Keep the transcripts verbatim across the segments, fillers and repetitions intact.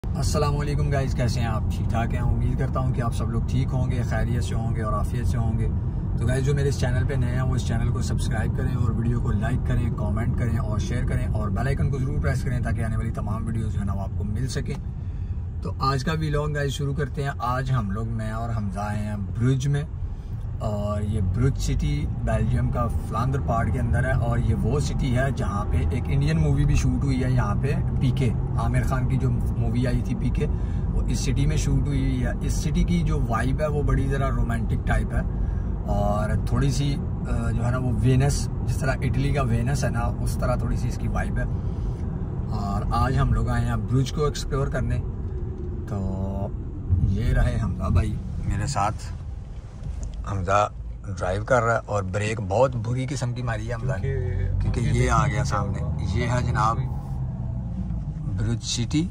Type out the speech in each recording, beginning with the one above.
अस्सलाम वालेकुम गाइस, कैसे हैं आप? ठीक ठाक हैं। उम्मीद करता हूं कि आप सब लोग ठीक होंगे, खैरियत से होंगे और आफियत से होंगे। तो गाइस, जो मेरे इस चैनल पे नए हैं वो इस चैनल को सब्सक्राइब करें और वीडियो को लाइक करें, कमेंट करें और शेयर करें और बेल आइकन को ज़रूर प्रेस करें ताकि आने वाली तमाम वीडियोज़ जो है ना वो आपको मिल सकें। तो आज का व्लॉग गाइस शुरू करते हैं। आज हम लोग, मैं और हमजा आए हैं ब्रुज में, और ये ब्रुज सिटी बेल्जियम का फ्लांदर पार्ट के अंदर है। और ये वो सिटी है जहाँ पे एक इंडियन मूवी भी शूट हुई है। यहाँ पे पीके, आमिर खान की जो मूवी आई थी पीके, वो इस सिटी में शूट हुई है। इस सिटी की जो वाइब है वो बड़ी ज़रा रोमांटिक टाइप है और थोड़ी सी जो है ना वो वेनस, जिस तरह इटली का वेनस है ना, उस तरह थोड़ी सी इसकी वाइब है। और आज हम लोग आए हैं ब्रुज को एक्सप्लोर करने। तो ये रहे हमजा भाई मेरे साथ। हमजा ड्राइव कर रहा है और ब्रेक बहुत बुरी किस्म की मारी है हमजा ने, क्योंकि ये आ गया सामने। ये है जनाब ब्रुज सिटी,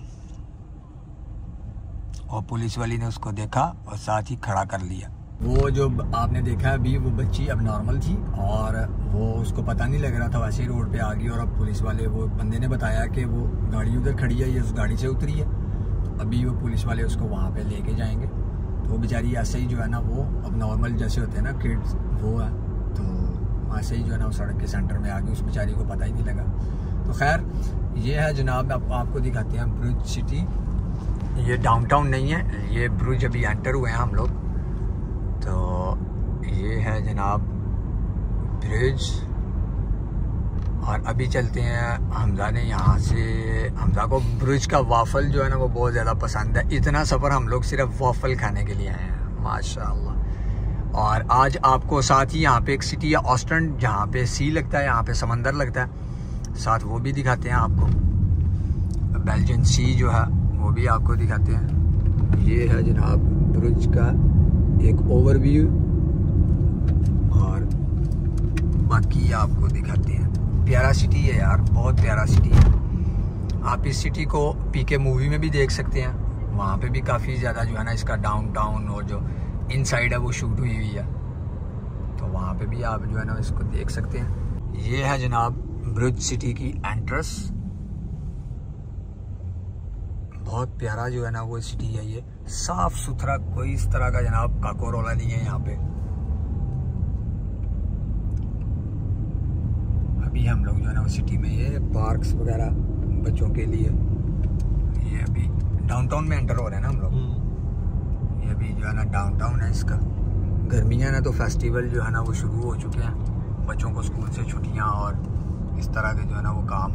और पुलिस वाली ने उसको देखा और साथ ही खड़ा कर लिया। वो जो आपने देखा अभी, वो बच्ची अब नॉर्मल थी और वो उसको पता नहीं लग रहा था, वैसे ही रोड पे आ गई। और अब पुलिस वाले, वो बंदे ने बताया कि वो गाड़ी उधर खड़ी है, ये उस गाड़ी से उतरी है। तो अभी वो पुलिस वाले उसको वहाँ पे लेके जाएंगे। तो वो बेचारी ऐसे ही जो है ना वो अब नॉर्मल जैसे होते हैं ना किड्स, वो है। तो ऐसे ही जो है ना वो सड़क के सेंटर में आ गई, उस बेचारी को पता ही नहीं लगा। तो खैर, ये है जनाब, आप, आपको दिखाते हैं ब्रुज सिटी। ये डाउनटाउन नहीं है, ये ब्रुज अभी एंटर हुए हैं हम लोग। तो ये है जनाब ब्रिज, और अभी चलते हैं। हमजा ने यहाँ से, हमजा को ब्रुज का वाफल जो है ना वो बहुत ज़्यादा पसंद है। इतना सफ़र हम लोग सिर्फ वाफल खाने के लिए आए हैं, माशाल्लाह। और आज आपको साथ ही यहाँ पे एक सिटी है ऑस्टर्न, जहाँ पे सी लगता है, यहाँ पे समंदर लगता है, साथ वो भी दिखाते हैं आपको। बेल्जियन सी जो है वो भी आपको दिखाते हैं। ये है जनाब ब्रुज का एक ओवरव्यू, और बाकी आपको दिखाते हैं। प्यारा सिटी है यार, बहुत प्यारा सिटी है। आप इस सिटी को पीके मूवी में भी देख सकते हैं। वहाँ पे भी काफ़ी ज़्यादा जो है ना इसका डाउनटाउन और जो इनसाइड है वो शूट हुई हुई है। तो वहाँ पे भी आप जो है ना इसको देख सकते हैं। ये है जनाब ब्रुज सिटी की एंट्रेंस। बहुत प्यारा जो है ना वो सिटी है। ये साफ सुथरा, कोई इस तरह का जनाब काकोरोला नहीं है यहाँ पे। अभी हम लोग जो है ना वो सिटी में, ये पार्क्स वगैरह बच्चों के लिए, ये अभी डाउनटाउन में एंटर हो रहे हैं ना हम लोग। ये अभी जो है ना डाउनटाउन है इसका। गर्मियाँ ना तो फेस्टिवल जो है ना वो शुरू हो चुके हैं, बच्चों को स्कूल से छुट्टियाँ और इस तरह के जो है ना वो काम।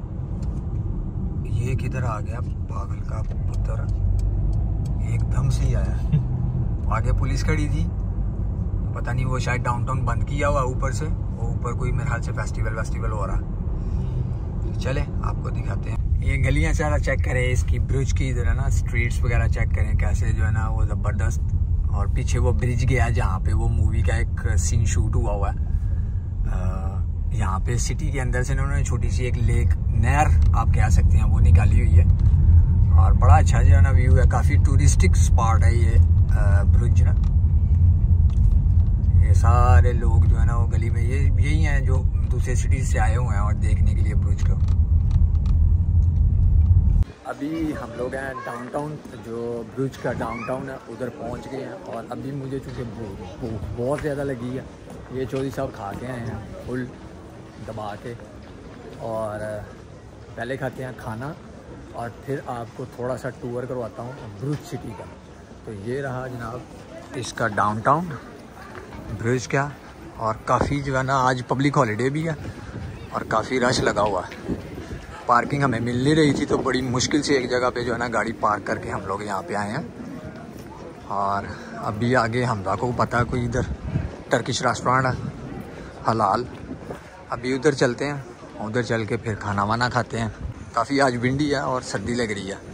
ये किधर आ गया पागल का पुत्र, एकदम से ही आया। आगे पुलिस खड़ी थी, पता नहीं वो शायद डाउनटाउन बंद किया हुआ ऊपर से, वो ऊपर कोई मेरे ख्याल से फेस्टिवल वेस्टिवल हो रहा। चले आपको दिखाते हैं। ये गलियां सारा चेक करें इसकी, ब्रिज की इधर है ना, स्ट्रीट्स वगैरह चेक करें कैसे जो है ना वो ज़बरदस्त। और पीछे वो ब्रिज गया जहाँ पे वो मूवी का एक सीन शूट हुआ हुआ है। यहाँ पे सिटी के अंदर से उन्होंने छोटी सी एक लेक, नहर आप कह सकते हैं, वो निकाली हुई है। और बड़ा अच्छा जो है ना व्यू है, काफ़ी टूरिस्टिक स्पॉट है ये ब्रुज ना। ये सारे लोग जो है ना वो गली में, ये यही हैं जो दूसरे सिटी से आए हुए हैं और देखने के लिए ब्रुज को। अभी हम लोग हैं डाउनटाउन, जो ब्रुज का डाउनटाउन है, उधर पहुंच गए हैं। और अभी मुझे चूँकि भूख भूख बहुत ज़्यादा लगी है, ये चौधरी साहब खा के आए हैं फुल दबा के। और पहले खाते हैं खाना और फिर आपको थोड़ा सा टूर करवाता हूँ ब्रुज सिटी का। तो ये रहा जनाब इसका डाउनटाउन ब्रिज का। और काफ़ी जो है ना आज पब्लिक हॉलीडे भी है और काफ़ी रश लगा हुआ है। पार्किंग हमें मिल नहीं रही थी, तो बड़ी मुश्किल से एक जगह पे जो है ना गाड़ी पार्क करके हम लोग यहाँ पे आए हैं। और अभी आगे हमजा को पता है कोई इधर टर्किश रेस्टोरेंट है हलाल, अभी उधर चलते हैं। उधर चल के फिर खाना वाना खाते हैं। काफ़ी आज विंडी है और सर्दी लग रही है,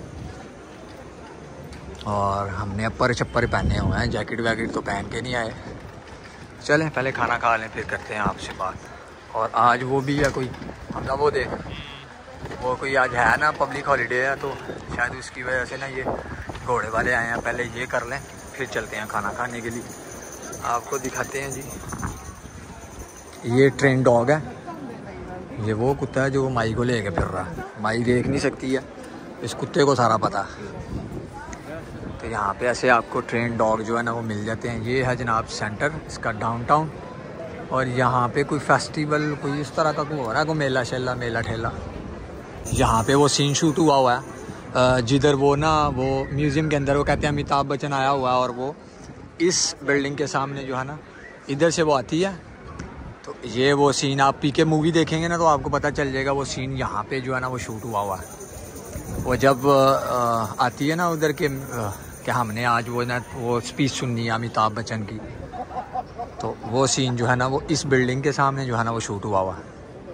और हमने अपर छप्पर पहने हुए हैं, जैकेट वैकेट तो पहन के नहीं आए। चलें पहले खाना खा लें, फिर करते हैं आपसे बात। और आज वो भी है कोई, हमजा वो देख, वो कोई आज है ना पब्लिक हॉलीडे है, तो शायद उसकी वजह से ना ये घोड़े वाले आए हैं। पहले ये कर लें, फिर चलते हैं खाना खाने के लिए। आपको दिखाते हैं जी, ये ट्रेन डॉग है। ये वो कुत्ता है जो माई को लेके फिर रहा है। माई देख नहीं सकती है, इस कुत्ते को सारा पता। तो यहाँ पे ऐसे आपको ट्रेन डॉग जो है ना वो मिल जाते हैं। ये है जनाब सेंटर इसका डाउनटाउन, और यहाँ पे कोई फेस्टिवल कोई इस तरह का कोई हो रहा है, कोई मेला शेला मेला ठेला। यहाँ पे वो सीन शूट हुआ हुआ है जिधर वो ना वो म्यूज़ियम के अंदर वो कहते हैं अमिताभ बच्चन आया हुआ है, और वो इस बिल्डिंग के सामने जो है ना इधर से वो आती है। तो ये वो सीन आप पी के मूवी देखेंगे ना तो आपको पता चल जाएगा वो सीन यहाँ पे जो है ना वो शूट हुआ हुआ है। वो जब आ, आती है ना उधर के कि हमने आज वो ना वो स्पीच सुननी है अमिताभ बच्चन की, तो वो सीन जो है ना वो इस बिल्डिंग के सामने जो है ना वो शूट हुआ हुआ है।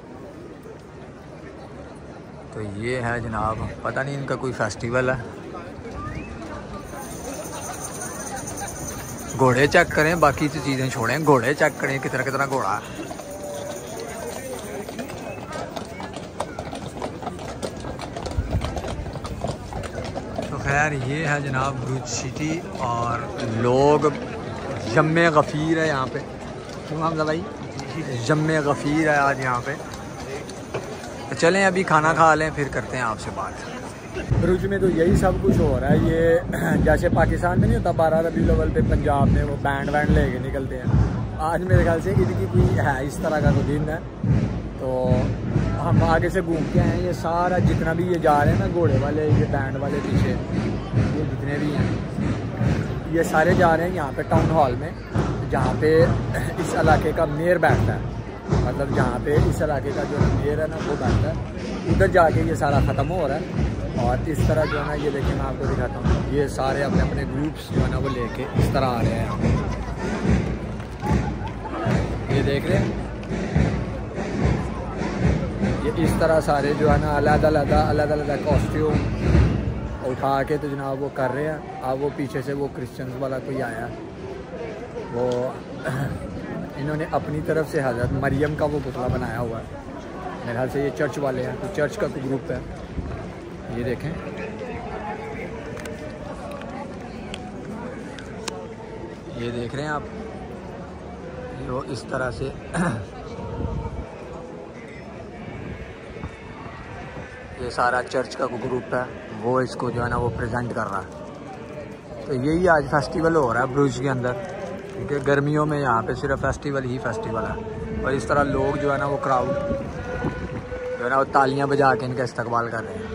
तो ये है जनाब, पता नहीं इनका कोई फेस्टिवल है। घोड़े चेक करें, बाकी तो चीज़ें छोड़ें, घोड़े चेक करें कितना कितना घोड़ा है। तो खैर ये है जनाब ब्रुज सिटी, और लोग जम्मे गफ़ीर है यहाँ पे। क्यों हमजा भाई, जम्मे गफ़ीर है आज यहाँ पे। तो चलें अभी खाना खा लें, फिर करते हैं आपसे बात। ब्रुज में तो यही सब कुछ हो रहा है। ये जैसे पाकिस्तान में नहीं होता बारह रबी अव्वल पे पंजाब में वो बैंड वैंड लेके निकलते हैं, आज मेरे ख्याल से इनकी कोई है इस तरह का कोई दिन है। तो हम आगे से घूम के आए। ये सारा जितना भी ये जा रहे हैं ना घोड़े वाले, ये बैंड वाले पीछे ये जितने भी हैं, ये सारे जा रहे हैं यहाँ पे टाउन हॉल में, जहाँ पे इस इलाके का मेयर बैठता है। मतलब जहाँ पे इस इलाके का जो मेयर है ना वो बैठता है, उधर जाके ये सारा ख़त्म हो रहा है। और इस तरह जो है ना ये देखिए मैं आपको दिखाता हूँ, ये सारे अपने अपने ग्रुप्स जो है ना वो लेके इस तरह आ रहे हैं यहाँ पे। ये देख रहे हैं, ये इस तरह सारे जो है ना अलग अलग अलग अलग कॉस्ट्यूम उठा के तो जनाब वो कर रहे हैं। अब वो पीछे से वो क्रिश्चियंस वाला कोई आया, वो इन्होंने अपनी तरफ से हज़रत मरियम का वो पुतला बनाया हुआ है। मेरे ख्याल से ये चर्च वाले हैं, तो चर्च का कोई ग्रुप है। ये देखें, ये देख रहे हैं आप, वो इस तरह से ये सारा चर्च का ग्रुप है, वो इसको जो है ना वो प्रेजेंट कर रहा है। तो यही आज फेस्टिवल हो रहा है ब्रुज के अंदर, क्योंकि गर्मियों में यहाँ पे सिर्फ फेस्टिवल ही फेस्टिवल है। और इस तरह लोग जो है ना वो क्राउड जो है ना वो तालियां बजा के इनका इस्तकबाल कर रहे हैं।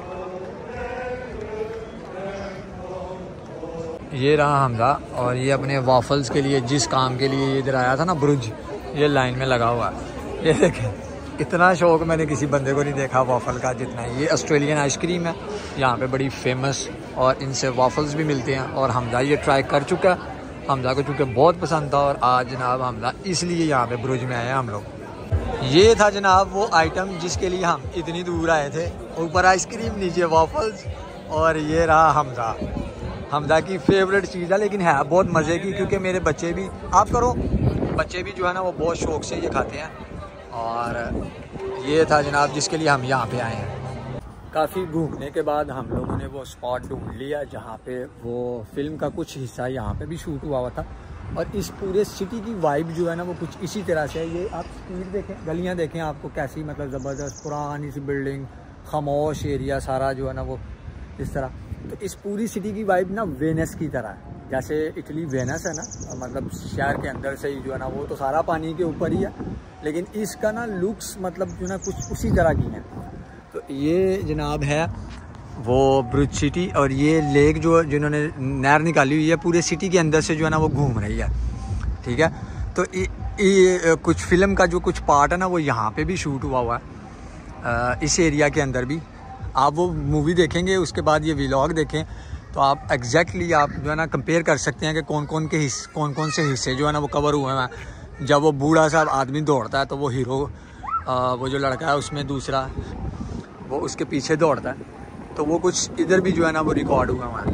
ये रहा हमजा, और ये अपने वाफल्स के लिए जिस काम के लिए इधर आया था ना ब्रुज, ये लाइन में लगा हुआ है। ये देखें, इतना शौक मैंने किसी बंदे को नहीं देखा वाफल का जितना है। ये ऑस्ट्रेलियन आइसक्रीम है यहाँ पे बड़ी फेमस, और इनसे वाफल्स भी मिलते हैं। और हमजा ये ट्राई कर चुका है, हमजा को चूँकि बहुत पसंद था, और आज जनाब हमजा इसलिए यहाँ पे ब्रुज में आए हैं हम लोग। ये था जनाब वो आइटम जिसके लिए हम इतनी दूर आए थे, ऊपर आइसक्रीम नीचे वाफल्स, और ये रहा हमजा। हमजा की फेवरेट चीज़ है, लेकिन है बहुत मज़े की, क्योंकि मेरे बच्चे भी आप करो बच्चे भी जो है ना वो बहुत शौक से ये खाते हैं। और ये था जनाब जिसके लिए हम यहाँ पे आए हैं। काफ़ी घूमने के बाद हम लोगों ने वो स्पॉट ढूंढ लिया जहाँ पे वो फिल्म का कुछ हिस्सा यहाँ पे भी शूट हुआ हुआ था। और इस पूरे सिटी की वाइब जो है ना वो कुछ इसी तरह से है। ये आप स्ट्रीट देखें, गलियाँ देखें, आपको कैसी मतलब ज़बरदस्त पुरानी सी बिल्डिंग, खामोश एरिया सारा जो है ना वो इस तरह। तो इस पूरी सिटी की वाइब ना वेनिस की तरह है, जैसे इटली वेनिस है ना, मतलब शहर के अंदर से ही जो है ना वो तो सारा पानी के ऊपर ही है, लेकिन इसका ना लुक्स मतलब जो ना कुछ उसी तरह की है। तो ये जनाब है वो ब्रुज सिटी, और ये लेक जो जिन्होंने नहर निकाली हुई है पूरे सिटी के अंदर से जो है ना वो घूम रही है। ठीक है, तो ये कुछ फिल्म का जो कुछ पार्ट है ना वो यहाँ पे भी शूट हुआ हुआ है, इस एरिया के अंदर भी। आप वो मूवी देखेंगे उसके बाद ये व्लॉग देखें तो आप एग्जैक्टली आप जो है ना कंपेयर कर सकते हैं कि कौन कौन के हिस्से कौन कौन से हिस्से जो है ना वो कवर हुए हैं। जब वो बूढ़ा सा आदमी दौड़ता है तो वो हीरो वो जो लड़का है उसमें दूसरा वो उसके पीछे दौड़ता है, तो वो कुछ इधर भी जो है ना वो रिकॉर्ड हुआ हुआ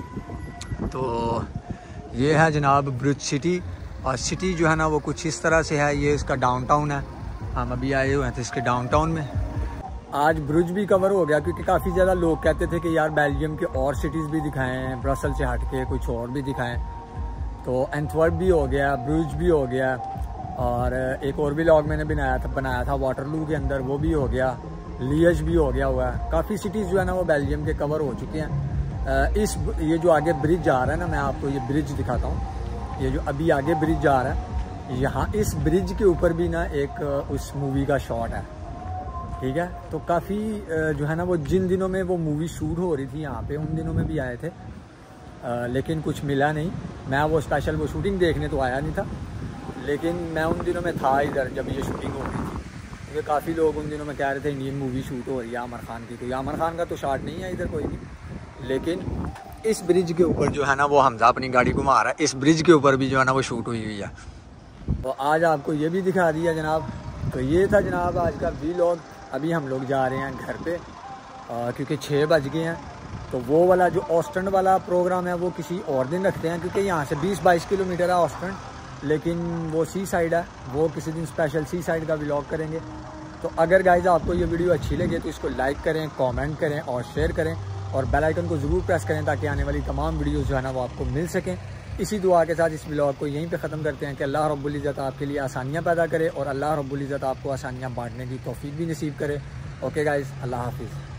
है। तो ये है जनाब ब्रुज सिटी, और सिटी जो है ना वो कुछ इस तरह से है। ये इसका डाउनटाउन है, हम अभी आए हुए हैं थे इसके डाउनटाउन में। आज ब्रुज भी कवर हो गया, क्योंकि काफ़ी ज़्यादा लोग कहते थे कि यार बेल्जियम के और सिटीज़ भी दिखाएं, ब्रसल से हट के कुछ और भी दिखाएं। तो एंटवर्प भी हो गया, ब्रुज भी हो गया, और एक और भी व्लॉग मैंने बनाया था बनाया था वाटरलू के अंदर, वो भी हो गया। लियज भी हो गया हुआ है। काफ़ी सिटीज़ जो है ना वो बेल्जियम के कवर हो चुके हैं। इस ये जो आगे ब्रिज जा रहा है ना, मैं आपको ये ब्रिज दिखाता हूँ। ये जो अभी आगे ब्रिज जा रहा है, यहाँ इस ब्रिज के ऊपर भी ना एक उस मूवी का शॉट है, ठीक है। तो काफ़ी जो है ना वो जिन दिनों में वो मूवी शूट हो रही थी यहाँ पे, उन दिनों में भी आए थे, आ, लेकिन कुछ मिला नहीं। मैं वो स्पेशल वो शूटिंग देखने तो आया नहीं था, लेकिन मैं उन दिनों में था इधर जब ये शूटिंग हो रही थी, क्योंकि काफ़ी लोग उन दिनों में कह रहे थे इंडियन मूवी शूट हो रही है आमिर खान की। तो आमिर खान का तो शॉट नहीं है इधर कोई भी, लेकिन इस ब्रिज के ऊपर जो है ना वो हमजा अपनी गाड़ी घुमा रहा है, इस ब्रिज के ऊपर भी जो है ना वो शूट हुई हुई है। तो आज आपको ये भी दिखा दिया जनाब। तो ये था जनाब आज का व्लॉग। अभी हम लोग जा रहे हैं घर पे, आ, क्योंकि छः बज गए हैं। तो वो वाला जो ऑस्टर्न वाला प्रोग्राम है वो किसी और दिन रखते हैं, क्योंकि यहाँ से बीस बाईस किलोमीटर है ऑस्टर्न, लेकिन वो सी साइड है, वो किसी दिन स्पेशल सी साइड का व्लॉग करेंगे। तो अगर गाइज आपको ये वीडियो अच्छी लगे तो इसको लाइक करें, कमेंट करें और शेयर करें, और बेल आइकन को ज़रूर प्रेस करें ताकि आने वाली तमाम वीडियोस जो है ना वो आपको मिल सकें। इसी दुआ के साथ इस व्लॉग को यहीं पे ख़त्म करते हैं कि अल्लाह रब्बुल इज़्ज़त आपके लिए आसानियाँ पैदा करे और अल्लाह रब्बुल इज़्ज़त आपको आसानियाँ बांटने की तौफीक भी नसीब करे। ओके गाइज़, अल्लाह हाफिज़।